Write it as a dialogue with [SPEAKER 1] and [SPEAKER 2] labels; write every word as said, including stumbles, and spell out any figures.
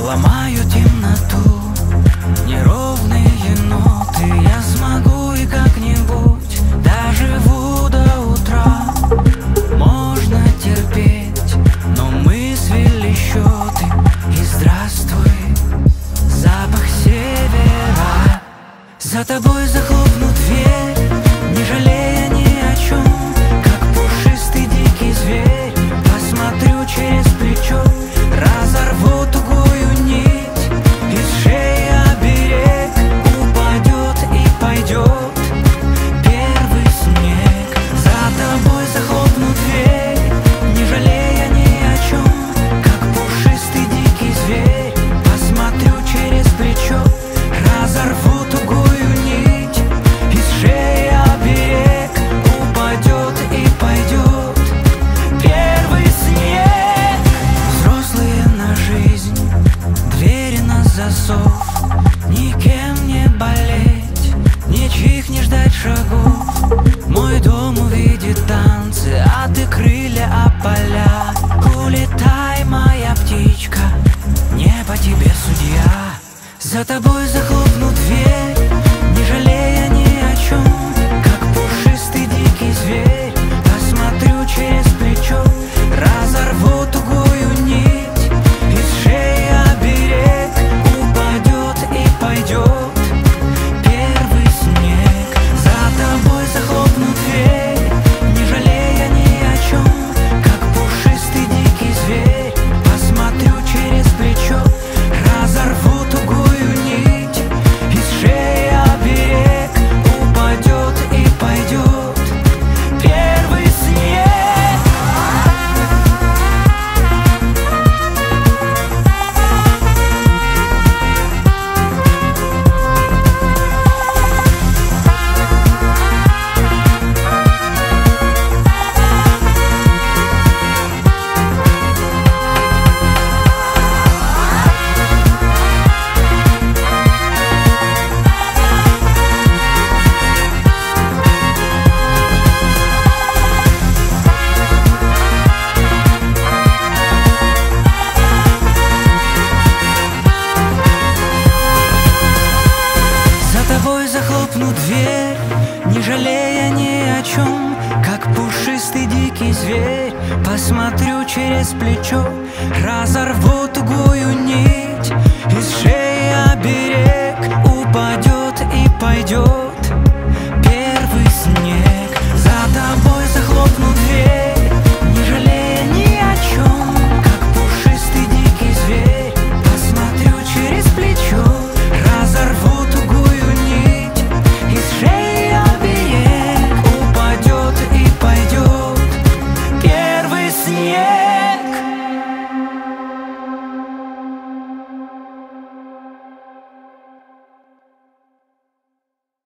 [SPEAKER 1] ломаю темноту, неровные ноты. Я смогу и как-нибудь доживу до утра. Можно терпеть, но мы свели счеты. И здравствуй, запах севера. За тобой захлопну дверь, не жалея ни о чем, как пушистый дикий зверь. Посмотрю через плечо, разорву тугую нить, из шеи оберег упадет и пойдет первый снег. За тобой захлопну дверь, не жалея ни о чем, как пушистый дикий зверь. Посмотрю через плечо, разорву тугую нить, из шеи оберег упадет и пойдет первый снег. Взрослые на жизнь, двери на засов, никем не болеть, ничьих не ждать шагов. Мой дом увидит танцы, а ты крылья, а поля. Улетай, моя птичка, не по тебе судья. За тобой захлопну дверь, не жалея ни о чем, как пушистый дикий зверь. Посмотрю через плечо, разорву тугую нить, из шеи оберег упадет и пойдет первый снег. За тобой захлопну дверь, не жалея ни о чем, как пушистый дикий зверь. Посмотрю через плечо, разорву тугую нить, из шеи оберег упадет и пойдет первый снег. Захлопну дверь, не жалея ни о чем, как пушистый дикий зверь. Посмотрю через плечо, разорву тугую нить, из шеи оберег упадет и пойдет